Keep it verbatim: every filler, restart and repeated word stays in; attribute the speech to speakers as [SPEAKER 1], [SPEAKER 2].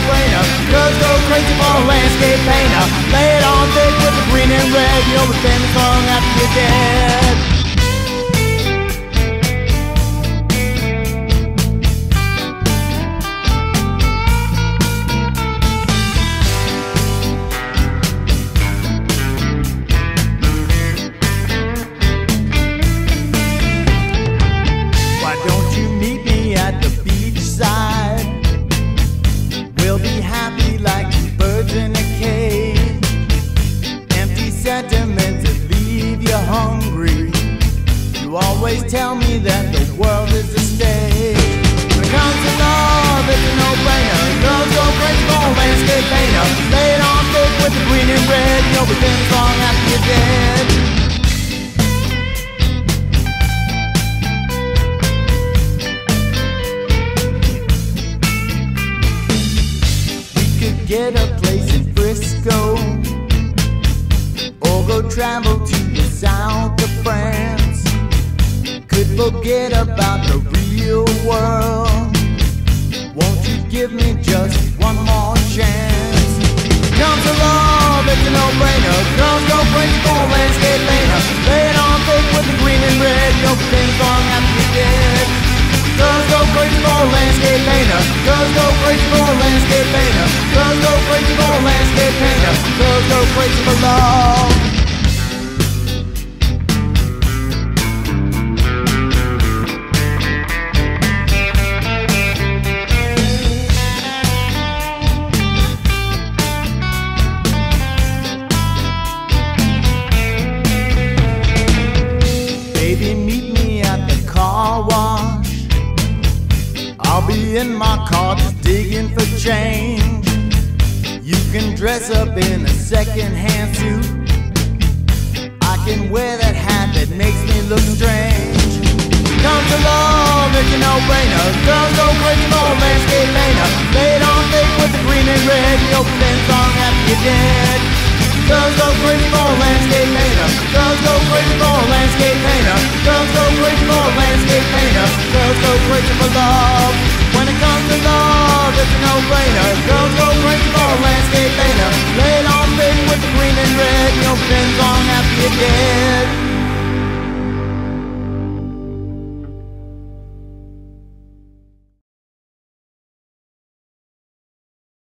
[SPEAKER 1] no-brainer. Girls go crazy for a landscape painter. Lay it on thick with the green and red. You'll be famous long after you're dead. We'll be happy like two birds in a cage. Empty sentiments that leave you hungry. You always tell me that the world is a stage. When it comes to love, it's a no-brainer. Girls go crazy for a landscape painter. Lay it on thick with the green and red. You'll be famous long after you're dead. Get a place in Frisco, or go travel to the south of France. Could forget about the real world. Won't you give me just one more chance? Comes to love, it's a no-brainer. Girls go crazy for a landscape painter. Lay it on thick with the green and red. You'll be famous long after you're dead. Girls go crazy for a landscape painter. Girls go crazy for a landscape painter. Girls go crazy for a landscape painter. Girls go crazy for love. Baby, meet me at the car wash. I'll be in my car just digging for change. You can dress up in a second-hand suit. I can wear that hat that makes me look strange. Come to love, it's a no-brainer. Girls go crazy for a landscape painter. Lay it on thick with the green and red. You'll be famous long after you're dead. Girls go crazy for a landscape painter. Girls go crazy for a landscape painter. Girls go crazy for a landscape painter. Girls go crazy for love. When it comes to love, it's a no-brainer. Girls go crazy for a landscape painter. Lay it on thick with the green and red. You'll be long after you're dead.